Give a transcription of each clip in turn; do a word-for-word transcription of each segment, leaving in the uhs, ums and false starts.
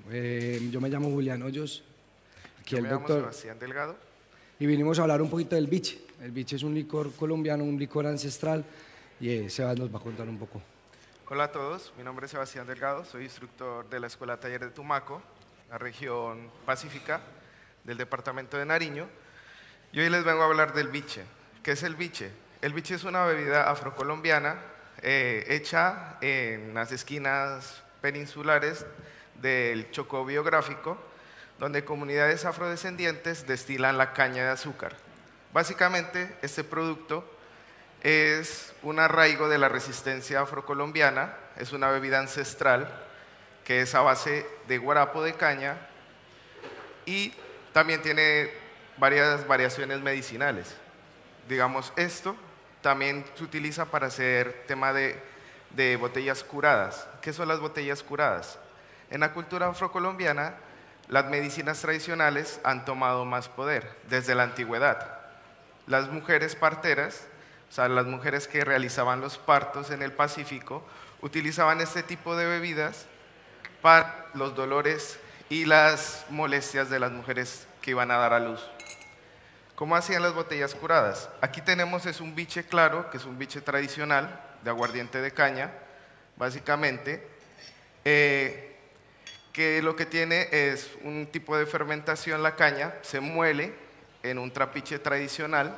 Eh, yo me llamo Julián Hoyos, aquí Yo el me llamo doctor, Sebastián Delgado. y vinimos a hablar un poquito del biche. El biche es un licor colombiano, un licor ancestral, y eh, Sebas nos va a contar un poco. Hola a todos, mi nombre es Sebastián Delgado, soy instructor de la Escuela Taller de Tumaco, la región pacífica del departamento de Nariño. Y hoy les vengo a hablar del biche. ¿Qué es el biche? El biche es una bebida afrocolombiana eh, hecha en las esquinas peninsulares del Chocó biográfico, donde comunidades afrodescendientes destilan la caña de azúcar. Básicamente, este producto es un arraigo de la resistencia afrocolombiana, es una bebida ancestral que es a base de guarapo de caña y también tiene varias variaciones medicinales. Digamos, esto también se utiliza para hacer tema de, de botellas curadas. ¿Qué son las botellas curadas? En la cultura afrocolombiana, las medicinas tradicionales han tomado más poder desde la antigüedad. Las mujeres parteras, o sea, las mujeres que realizaban los partos en el Pacífico, utilizaban este tipo de bebidas para los dolores y las molestias de las mujeres que iban a dar a luz. ¿Cómo hacían las botellas curadas? Aquí tenemos es un biche claro, que es un biche tradicional de aguardiente de caña, básicamente, eh, que lo que tiene es un tipo de fermentación, la caña se muele en un trapiche tradicional.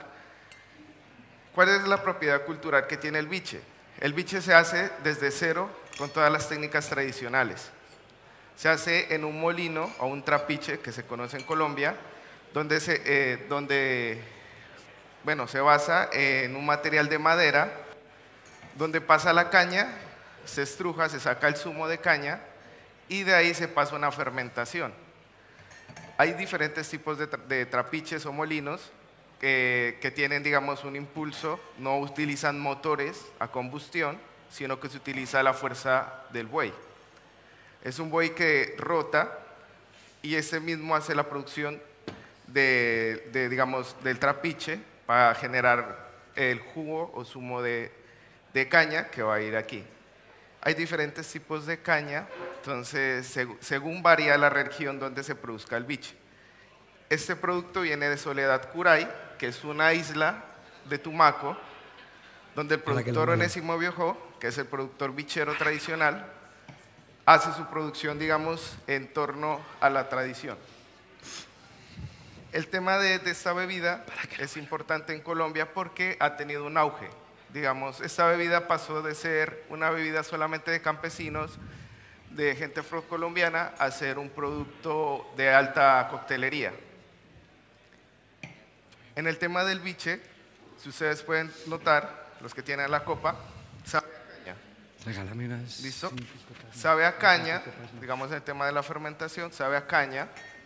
¿Cuál es la propiedad cultural que tiene el biche? El biche se hace desde cero con todas las técnicas tradicionales. Se hace en un molino o un trapiche que se conoce en Colombia, donde se, eh, donde, bueno, se basa en un material de madera, donde pasa la caña, se estruja, se saca el zumo de caña y de ahí se pasa una fermentación. Hay diferentes tipos de, tra de trapiches o molinos que, que tienen, digamos, un impulso, no utilizan motores a combustión, sino que se utiliza la fuerza del buey. Es un buey que rota y ese mismo hace la producción de, de, digamos, del trapiche para generar el jugo o zumo de, de caña que va a ir aquí. Hay diferentes tipos de caña, entonces seg según varía la región donde se produzca el biche. Este producto viene de Soledad Curay, que es una isla de Tumaco, donde el productor Onésimo Biojó, que es el productor bichero tradicional, hace su producción, digamos, en torno a la tradición. El tema de, de esta bebida es importante en Colombia porque ha tenido un auge. Digamos, esta bebida pasó de ser una bebida solamente de campesinos, de gente afrocolombiana, a ser un producto de alta coctelería. En el tema del biche, si ustedes pueden notar, los que tienen la copa, sabe a caña. Regálame unas. ¿Listo? Sabe a caña, digamos en el tema de la fermentación, sabe a caña.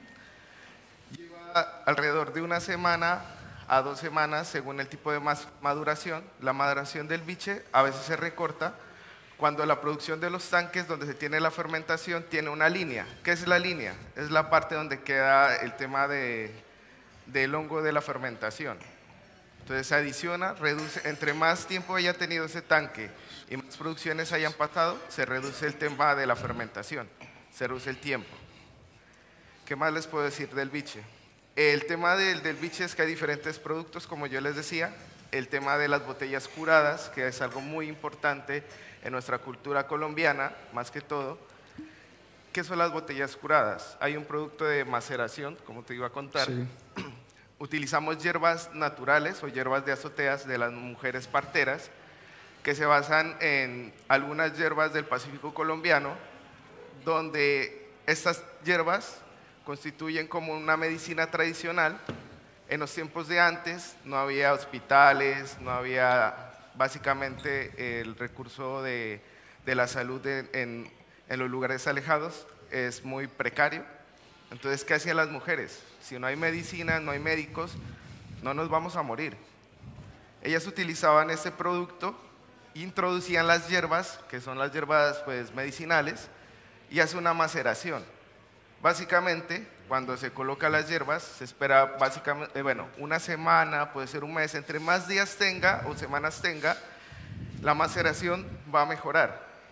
Lleva alrededor de una semana a dos semanas, según el tipo de maduración. La maduración del biche a veces se recorta cuando la producción de los tanques donde se tiene la fermentación tiene una línea. ¿Qué es la línea? Es la parte donde queda el tema de, del hongo de la fermentación. Entonces se adiciona, reduce, entre más tiempo haya tenido ese tanque y más producciones hayan pasado, se reduce el tema de la fermentación, se reduce el tiempo. ¿Qué más les puedo decir del biche? El tema del, del biche es que hay diferentes productos, como yo les decía. El tema de las botellas curadas, que es algo muy importante en nuestra cultura colombiana, más que todo. ¿Qué son las botellas curadas? Hay un producto de maceración, como te iba a contar. Sí. Utilizamos hierbas naturales o hierbas de azoteas de las mujeres parteras, que se basan en algunas hierbas del Pacífico colombiano, donde estas hierbas constituyen como una medicina tradicional. En los tiempos de antes no había hospitales, no había básicamente el recurso de, de la salud de, en, en los lugares alejados, es muy precario. Entonces, ¿qué hacían las mujeres? Si no hay medicina, no hay médicos, no nos vamos a morir. Ellas utilizaban este producto, introducían las hierbas, que son las hierbas pues, medicinales, y hace una maceración. Básicamente, cuando se colocan las hierbas, se espera básicamente, eh, bueno, una semana, puede ser un mes, entre más días tenga o semanas tenga, la maceración va a mejorar.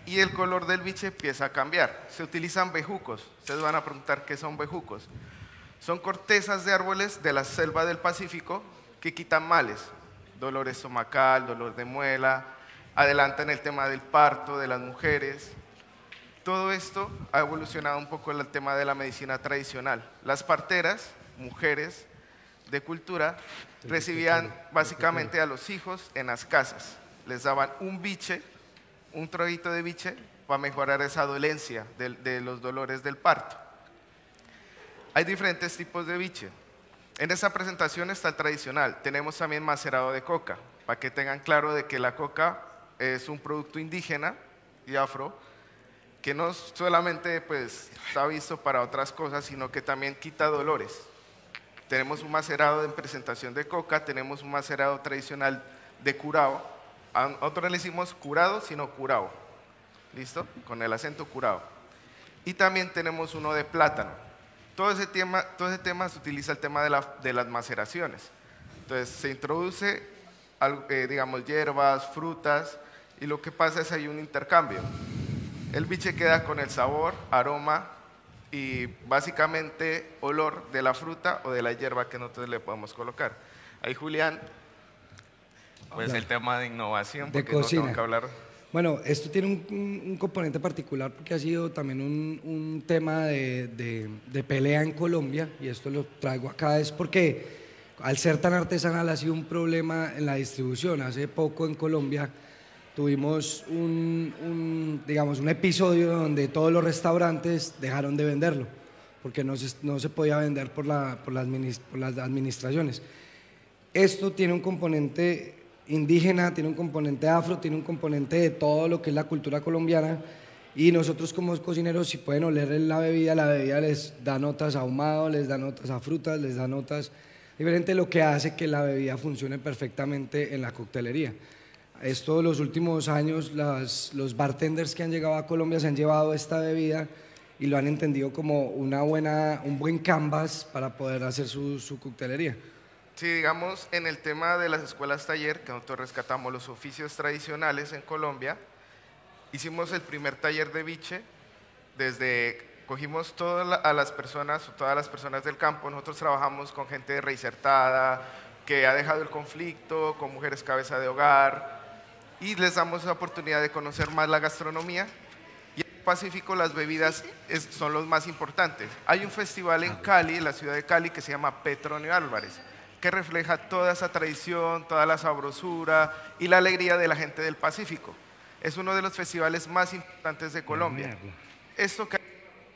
y el color del biche empieza a cambiar. Se utilizan bejucos. Ustedes van a preguntar qué son bejucos. Son cortezas de árboles de la selva del Pacífico que quitan males, dolor estomacal, dolor de muela, adelantan el tema del parto de las mujeres. Todo esto ha evolucionado un poco en el tema de la medicina tradicional. Las parteras, mujeres de cultura, recibían básicamente a los hijos en las casas. Les daban un biche, un trocito de biche, para mejorar esa dolencia de, de los dolores del parto. Hay diferentes tipos de biche. En esta presentación está el tradicional. Tenemos también macerado de coca, para que tengan claro de que la coca es un producto indígena y afro, que no solamente pues, está visto para otras cosas, sino que también quita dolores. Tenemos un macerado en presentación de coca, tenemos un macerado tradicional de curao. A nosotros le decimos curado, sino curao. ¿Listo? Con el acento curao. Y también tenemos uno de plátano. Todo ese tema, todo ese tema se utiliza el tema de, la, de las maceraciones. Entonces se introduce, eh, digamos, hierbas, frutas, y lo que pasa es que hay un intercambio. El biche queda con el sabor, aroma y básicamente olor de la fruta o de la hierba que nosotros le podemos colocar. Ahí Julián, pues el tema de innovación, de porque no cocina. tengo que hablar. Bueno, esto tiene un, un, un componente particular porque ha sido también un, un tema de, de, de pelea en Colombia, y esto lo traigo acá es porque al ser tan artesanal ha sido un problema en la distribución. Hace poco en Colombia tuvimos un, un, digamos, un episodio donde todos los restaurantes dejaron de venderlo porque no se, no se podía vender por, la, por, las, por las administraciones. Esto tiene un componente indígena, tiene un componente afro, tiene un componente de todo lo que es la cultura colombiana, y nosotros como cocineros, si pueden oler la bebida, la bebida les da notas a ahumado, les da notas a frutas, les da notas diferentes, lo que hace que la bebida funcione perfectamente en la coctelería. Esto los últimos años, las, los bartenders que han llegado a Colombia se han llevado esta bebida y lo han entendido como una buena, un buen canvas para poder hacer su, su coctelería. Sí, digamos, en el tema de las escuelas taller, que nosotros rescatamos los oficios tradicionales en Colombia, hicimos el primer taller de biche, desde, cogimos todas a las personas, todas las personas del campo, nosotros trabajamos con gente reinsertada, que ha dejado el conflicto, con mujeres cabeza de hogar, y les damos la oportunidad de conocer más la gastronomía. Y en el Pacífico las bebidas es, son los más importantes. Hay un festival en Cali, en la ciudad de Cali, que se llama Petronio Álvarez, que refleja toda esa tradición, toda la sabrosura y la alegría de la gente del Pacífico. Es uno de los festivales más importantes de Colombia. Esto que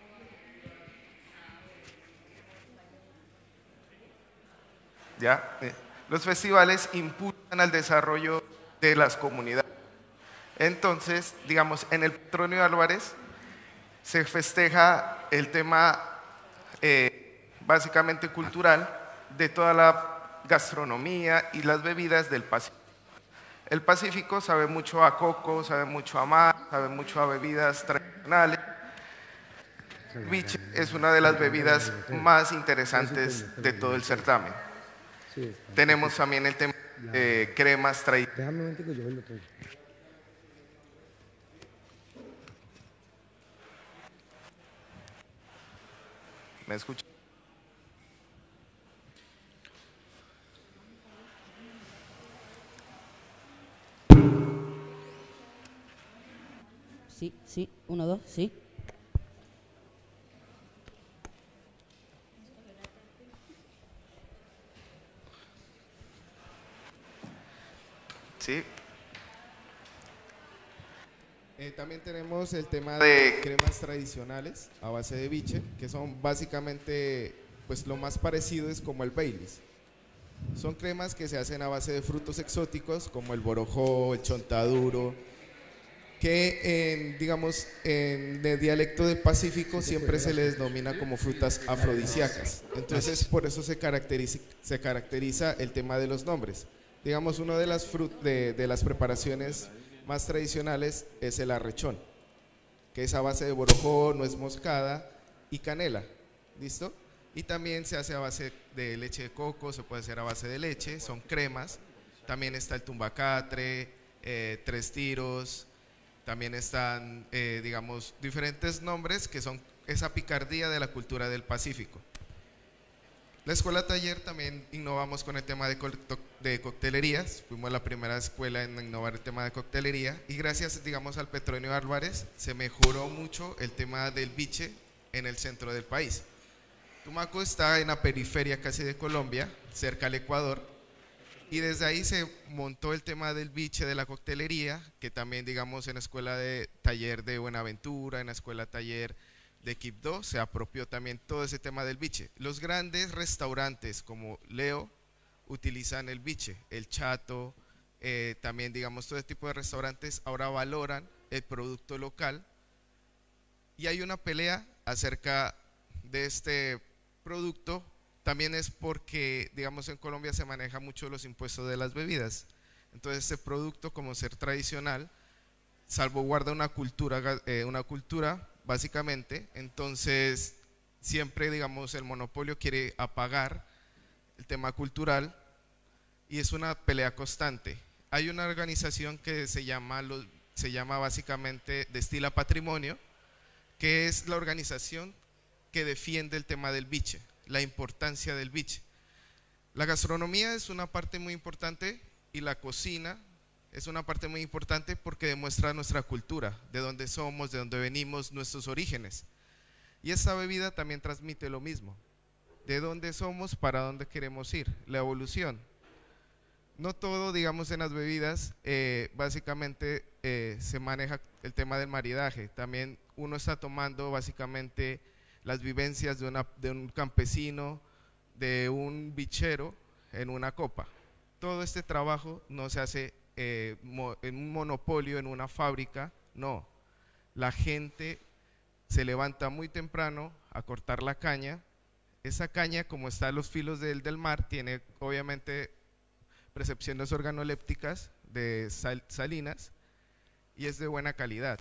¿Ya? Los festivales impulsan al desarrollo de las comunidades. Entonces, digamos, en el Petronio Álvarez se festeja el tema eh, básicamente cultural de toda la gastronomía y las bebidas del Pacífico. El Pacífico sabe mucho a coco, sabe mucho a mar, sabe mucho a bebidas tradicionales. Biche es una de las bebidas más interesantes de todo el certamen. Tenemos también el tema de cremas tradicionales. ¿Me escuchan? Sí, sí, uno, dos, sí. Sí. Eh, también tenemos el tema de cremas tradicionales a base de biche, que son básicamente, pues lo más parecido es como el Baileys. Son cremas que se hacen a base de frutos exóticos como el borojó, el chontaduro, que en, digamos, en el dialecto del Pacífico siempre se les denomina como frutas afrodisíacas. Entonces por eso se caracteriza, se caracteriza el tema de los nombres. Digamos, una de las, de, de las preparaciones más tradicionales es el arrechón, que es a base de borojó, nuez moscada y canela. ¿Listo? Y también se hace a base de leche de coco, se puede hacer a base de leche, son cremas. También está el tumbacatre, eh, tres tiros, también están, eh, digamos, diferentes nombres que son esa picardía de la cultura del Pacífico. La escuela taller también innovamos con el tema de, de coctelerías, fuimos la primera escuela en innovar el tema de coctelería y gracias, digamos, al Petronio Álvarez se mejoró mucho el tema del biche en el centro del país. Tumaco está en la periferia casi de Colombia, cerca al Ecuador, y desde ahí se montó el tema del biche de la coctelería, que también, digamos, en la escuela de taller de Buenaventura, en la escuela taller de Quibdó, se apropió también todo ese tema del biche. Los grandes restaurantes como Leo utilizan el biche, el Chato, eh, también, digamos, todo tipo de restaurantes ahora valoran el producto local, y hay una pelea acerca de este producto. También es porque, digamos, en Colombia se maneja mucho los impuestos de las bebidas. Entonces, este producto, como ser tradicional, salvaguarda una cultura, eh, una cultura básicamente. Entonces, siempre, digamos, el monopolio quiere apagar el tema cultural y es una pelea constante. Hay una organización que se llama, lo, se llama básicamente Destila Patrimonio, que es la organización que defiende el tema del biche, la importancia del biche. La gastronomía es una parte muy importante y la cocina es una parte muy importante porque demuestra nuestra cultura, de dónde somos, de dónde venimos, nuestros orígenes. Y esta bebida también transmite lo mismo, de dónde somos, para dónde queremos ir, la evolución. No todo, digamos, en las bebidas, eh, básicamente eh, se maneja el tema del maridaje. También uno está tomando básicamente las vivencias de, una, de un campesino, de un bichero en una copa. Todo este trabajo no se hace eh, mo, en un monopolio, en una fábrica, no. La gente se levanta muy temprano a cortar la caña. Esa caña, como está a los filos del, del mar, tiene obviamente percepciones organolépticas de sal, salinas y es de buena calidad.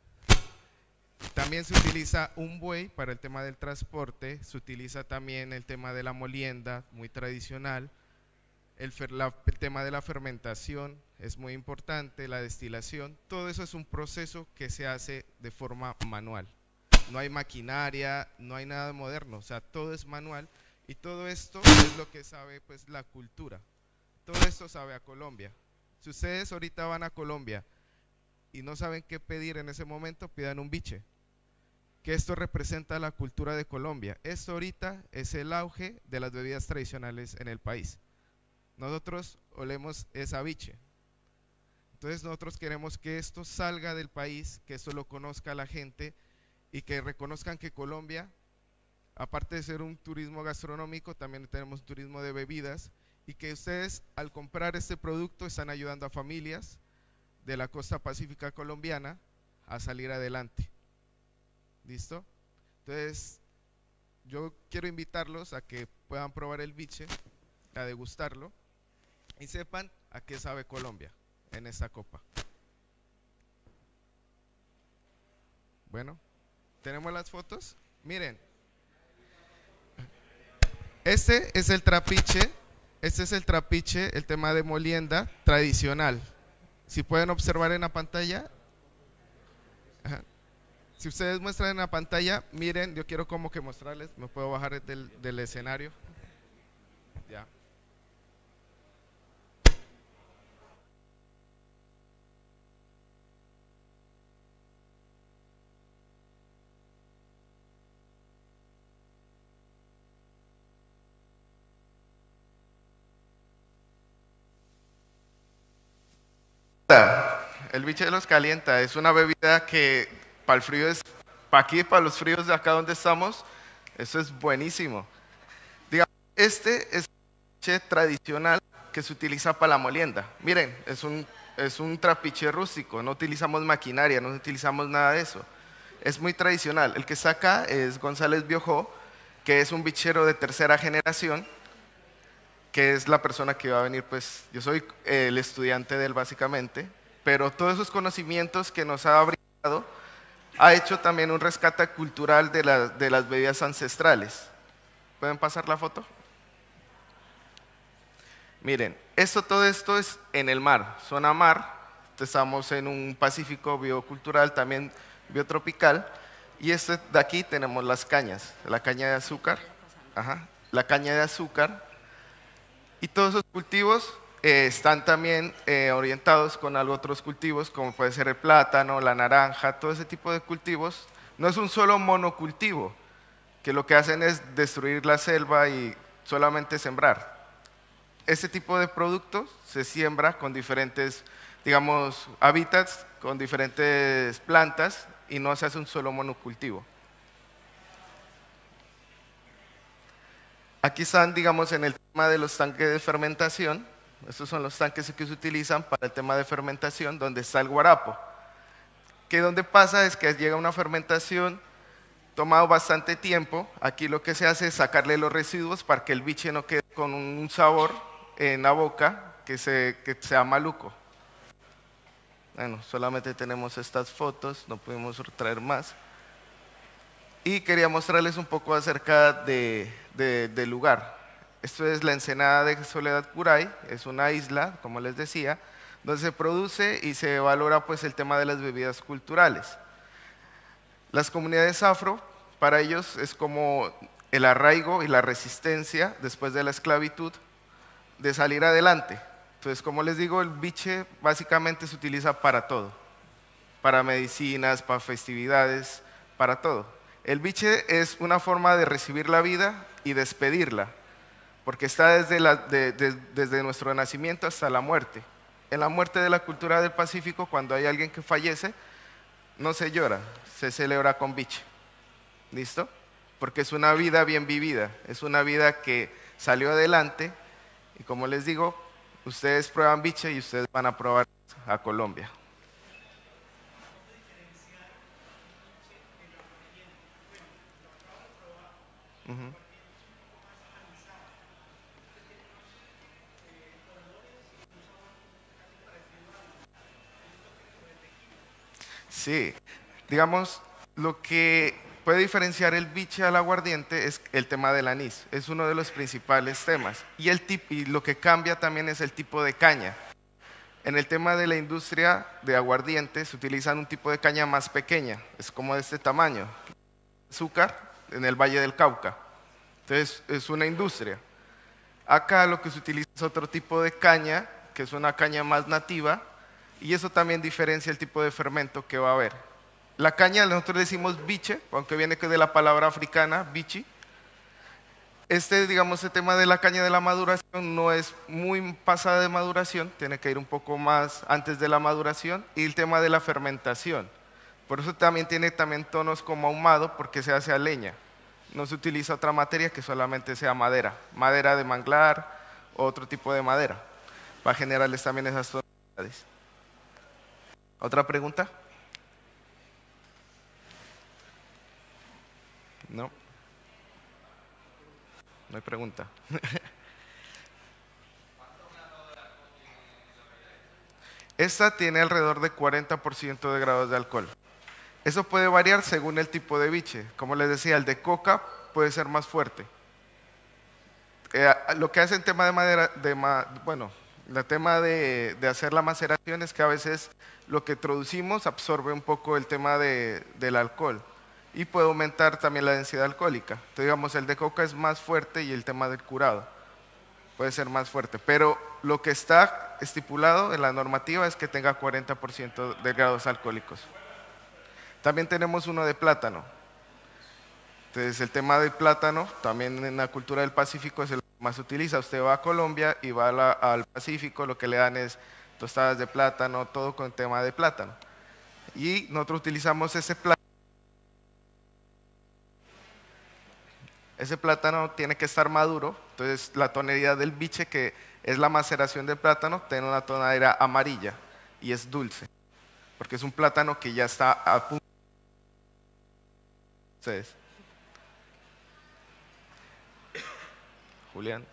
También se utiliza un buey para el tema del transporte, se utiliza también el tema de la molienda, muy tradicional, el, fer, la, el tema de la fermentación es muy importante, la destilación, todo eso es un proceso que se hace de forma manual. No hay maquinaria, no hay nada moderno, o sea, todo es manual y todo esto es lo que sabe pues la cultura, todo esto sabe a Colombia. Si ustedes ahorita van a Colombia y no saben qué pedir en ese momento, pidan un biche, que esto representa la cultura de Colombia. Esto ahorita es el auge de las bebidas tradicionales en el país. Nosotros olemos esa biche. Entonces nosotros queremos que esto salga del país, que esto lo conozca la gente y que reconozcan que Colombia, aparte de ser un turismo gastronómico, también tenemos turismo de bebidas y que ustedes al comprar este producto están ayudando a familias de la costa pacífica colombiana a salir adelante. ¿Listo? Entonces, yo quiero invitarlos a que puedan probar el biche, a degustarlo y sepan a qué sabe Colombia en esta copa. Bueno, ¿tenemos las fotos? Miren, este es el trapiche, este es el trapiche, el tema de molienda tradicional. Si pueden observar en la pantalla, ajá. Si ustedes muestran en la pantalla, miren, yo quiero como que mostrarles, me puedo bajar del, del escenario. Ya. El biche los calienta, es una bebida que para el frío es, para aquí, para los fríos de acá donde estamos, eso es buenísimo. Digamos, este es un trapiche tradicional que se utiliza para la molienda. Miren, es un, es un trapiche rústico, no utilizamos maquinaria, no utilizamos nada de eso. Es muy tradicional. El que está acá es González Biojó, que es un bichero de tercera generación, que es la persona que va a venir, pues yo soy el estudiante de él básicamente, pero todos esos conocimientos que nos ha brindado, ha hecho también un rescate cultural de, la, de las bebidas ancestrales. ¿Pueden pasar la foto? Miren, esto, todo esto es en el mar, zona mar, estamos en un Pacífico biocultural, también biotropical, y este de aquí tenemos las cañas, la caña de azúcar, ajá, la caña de azúcar, y todos esos cultivos eh, están también eh, orientados con algo otros cultivos, como puede ser el plátano, la naranja, todo ese tipo de cultivos. No es un solo monocultivo, que lo que hacen es destruir la selva y solamente sembrar. Este tipo de productos se siembra con diferentes, digamos, hábitats, con diferentes plantas, y no se hace un solo monocultivo. Aquí están, digamos, en el tema de los tanques de fermentación. Estos son los tanques que se utilizan para el tema de fermentación, donde está el guarapo. Que donde pasa es que llega una fermentación, toma bastante tiempo. Aquí lo que se hace es sacarle los residuos para que el biche no quede con un sabor en la boca que, se, que sea maluco. Bueno, solamente tenemos estas fotos, no pudimos traer más. Y quería mostrarles un poco acerca de, de, del lugar. Esto es la ensenada de Soledad Curay, es una isla, como les decía, donde se produce y se valora pues, el tema de las bebidas culturales. Las comunidades afro, para ellos es como el arraigo y la resistencia después de la esclavitud de salir adelante. Entonces, como les digo, el biche básicamente se utiliza para todo, para medicinas, para festividades, para todo. El biche es una forma de recibir la vida y despedirla, porque está desde, la, de, de, desde nuestro nacimiento hasta la muerte. En la muerte de la cultura del Pacífico, cuando hay alguien que fallece, no se llora, se celebra con biche. ¿Listo? Porque es una vida bien vivida, es una vida que salió adelante, y como les digo, ustedes prueban biche y ustedes van a probar a Colombia. Uh-huh. Sí, digamos, lo que puede diferenciar el biche al aguardiente es el tema del anís, es uno de los principales temas. Y, el tip, y lo que cambia también es el tipo de caña. En el tema de la industria de aguardiente se utiliza un tipo de caña más pequeña, es como de este tamaño, azúcar en el Valle del Cauca. Entonces es una industria. Acá lo que se utiliza es otro tipo de caña, que es una caña más nativa, y eso también diferencia el tipo de fermento que va a haber. La caña nosotros decimos biche, aunque viene de la palabra africana, bichi. Este, digamos, el tema de la caña de la maduración no es muy pasada de maduración, tiene que ir un poco más antes de la maduración, y el tema de la fermentación. Por eso también tiene también tonos como ahumado, porque se hace a leña. No se utiliza otra materia que solamente sea madera, madera de manglar o otro tipo de madera, para generarles también esas tonalidades. ¿Otra pregunta? No. No hay pregunta. Esta tiene alrededor de cuarenta por ciento de grados de alcohol. Eso puede variar según el tipo de biche. Como les decía, el de coca puede ser más fuerte. Eh, lo que hace en tema de madera, de ma, bueno, el tema de, de hacer la maceración es que a veces lo que introducimos absorbe un poco el tema de, del alcohol. Y puede aumentar también la densidad alcohólica. Entonces, digamos, el de coca es más fuerte y el tema del curado puede ser más fuerte. Pero lo que está estipulado en la normativa es que tenga cuarenta por ciento de grados alcohólicos. También tenemos uno de plátano. Entonces, el tema del plátano, también en la cultura del Pacífico es el que más se utiliza. Usted va a Colombia y va a la, al Pacífico, lo que le dan es tostadas de plátano, todo con el tema de plátano. Y nosotros utilizamos ese plátano. Ese plátano tiene que estar maduro, entonces la tonalidad del biche, que es la maceración del plátano, tiene una tonalidad amarilla y es dulce, porque es un plátano que ya está a punto. Entonces, Julián.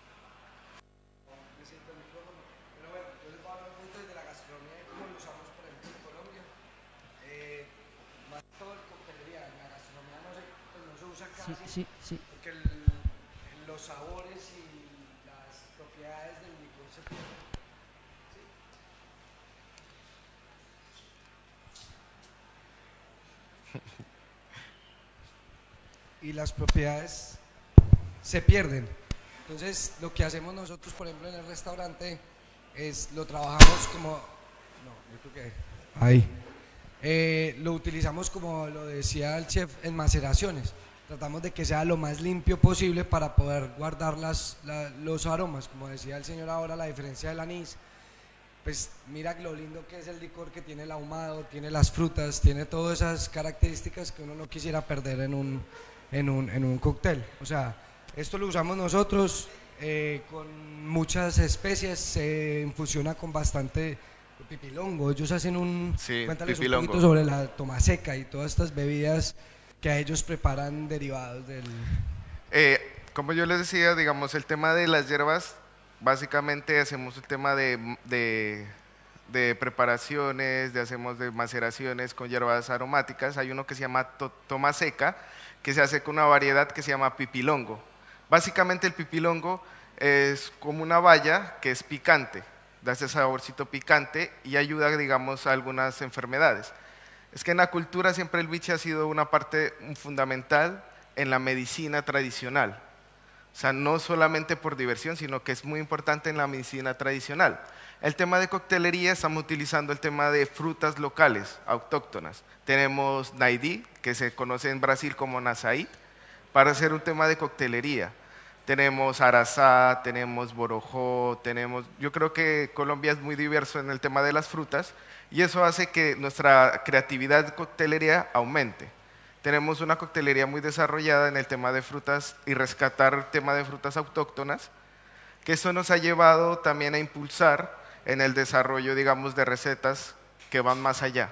Sí, sí, sí. Porque el, los sabores y las propiedades del licor se pierden. ¿Sí? y las propiedades se pierden. Entonces, lo que hacemos nosotros, por ejemplo, en el restaurante, es lo trabajamos como… No, yo creo que… Ahí. Eh, lo utilizamos, como lo decía el chef, en maceraciones. Tratamos de que sea lo más limpio posible para poder guardar las, la, los aromas. Como decía el señor ahora, la diferencia del anís. Pues mira lo lindo que es el licor, que tiene el ahumado, tiene las frutas, tiene todas esas características que uno no quisiera perder en un, en un, en un cóctel. O sea, esto lo usamos nosotros eh, con muchas especies, se infusiona con bastante pipilongo. Ellos hacen un… Sí, cuéntales pipilongo. un poquito sobre la tomaseca y todas estas bebidas que a ellos preparan derivados del… Eh, como yo les decía, digamos, el tema de las hierbas, básicamente hacemos el tema de, de, de preparaciones, de hacemos de maceraciones con hierbas aromáticas. Hay uno que se llama to, toma seca, que se hace con una variedad que se llama pipilongo. Básicamente el pipilongo es como una baya que es picante, da ese saborcito picante y ayuda, digamos, a algunas enfermedades. Es que en la cultura siempre el biche ha sido una parte fundamental en la medicina tradicional. O sea, no solamente por diversión, sino que es muy importante en la medicina tradicional. El tema de coctelería, estamos utilizando el tema de frutas locales, autóctonas. Tenemos naidí, que se conoce en Brasil como nazaí, para hacer un tema de coctelería. Tenemos arazá, tenemos borojó, tenemos… Yo creo que Colombia es muy diverso en el tema de las frutas y eso hace que nuestra creatividad de coctelería aumente. Tenemos una coctelería muy desarrollada en el tema de frutas y rescatar el tema de frutas autóctonas, que eso nos ha llevado también a impulsar en el desarrollo, digamos, de recetas que van más allá.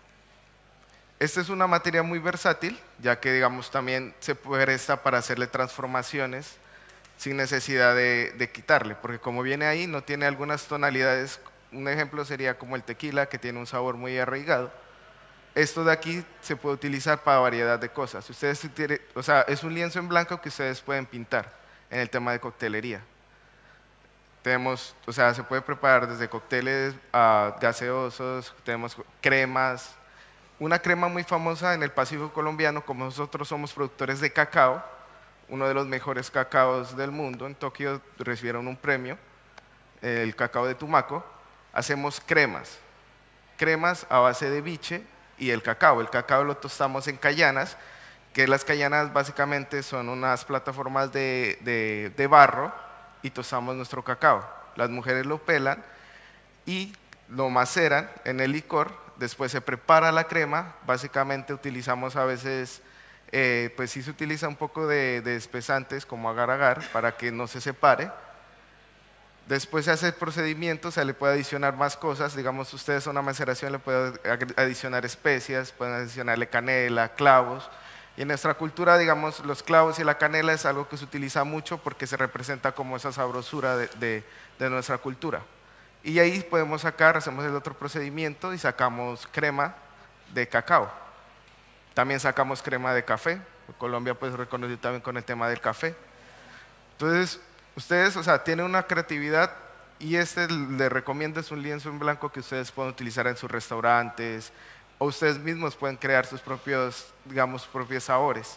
Esta es una materia muy versátil, ya que, digamos, también se presta para hacerle transformaciones sin necesidad de, de quitarle, porque como viene ahí, no tiene algunas tonalidades. Un ejemplo sería como el tequila, que tiene un sabor muy arraigado. Esto de aquí se puede utilizar para variedad de cosas. Ustedes tienen, o sea, es un lienzo en blanco que ustedes pueden pintar en el tema de coctelería. Tenemos, o sea, se puede preparar desde cócteles a gaseosos, tenemos cremas. Una crema muy famosa en el Pacífico colombiano, como nosotros somos productores de cacao, uno de los mejores cacaos del mundo, en Tokio recibieron un premio, el cacao de Tumaco, hacemos cremas, cremas a base de biche y el cacao. El cacao lo tostamos en cayanas, que las cayanas básicamente son unas plataformas de, de, de barro y tostamos nuestro cacao. Las mujeres lo pelan y lo maceran en el licor, después se prepara la crema, básicamente utilizamos a veces… Eh, pues sí se utiliza un poco de, de espesantes como agar-agar para que no se separe. Después se hace el procedimiento, se le puede adicionar más cosas, digamos ustedes a una maceración le pueden adicionar especias, pueden adicionarle canela, clavos. Y en nuestra cultura, digamos, los clavos y la canela es algo que se utiliza mucho porque se representa como esa sabrosura de, de, de nuestra cultura. Y ahí podemos sacar, hacemos el otro procedimiento y sacamos crema de cacao. También sacamos crema de café, Colombia pues reconoce también con el tema del café. Entonces, ustedes, o sea, tienen una creatividad y este les recomiendo, es un lienzo en blanco que ustedes pueden utilizar en sus restaurantes o ustedes mismos pueden crear sus propios, digamos, propios sabores.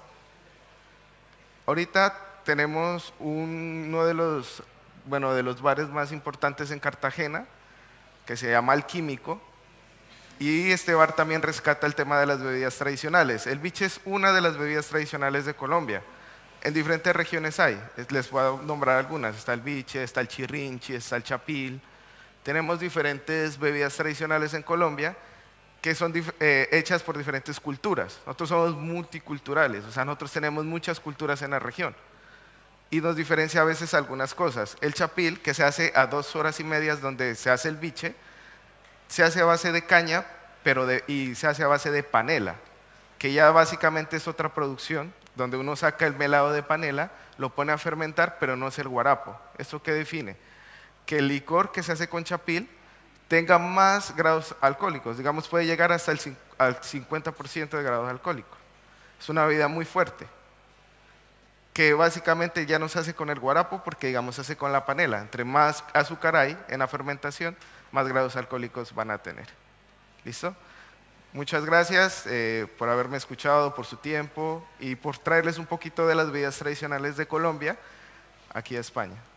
Ahorita tenemos un, uno de los, bueno, de los bares más importantes en Cartagena, que se llama El Químico. Y este bar también rescata el tema de las bebidas tradicionales. El biche es una de las bebidas tradicionales de Colombia. En diferentes regiones hay, les puedo nombrar algunas. Está el biche, está el chirrinchi, está el chapil. Tenemos diferentes bebidas tradicionales en Colombia que son eh, hechas por diferentes culturas. Nosotros somos multiculturales, o sea, nosotros tenemos muchas culturas en la región. Y nos diferencia a veces algunas cosas. El chapil, que se hace a dos horas y medias donde se hace el biche, se hace a base de caña pero de, y se hace a base de panela, que ya básicamente es otra producción, donde uno saca el melado de panela, lo pone a fermentar, pero no es el guarapo. ¿Esto qué define? Que el licor que se hace con chapil tenga más grados alcohólicos, digamos puede llegar hasta el al cincuenta por ciento de grados alcohólicos. Es una bebida muy fuerte, que básicamente ya no se hace con el guarapo porque digamos se hace con la panela. Entre más azúcar hay en la fermentación, más grados alcohólicos van a tener. ¿Listo? Muchas gracias eh, por haberme escuchado, por su tiempo y por traerles un poquito de las bebidas tradicionales de Colombia aquí a España.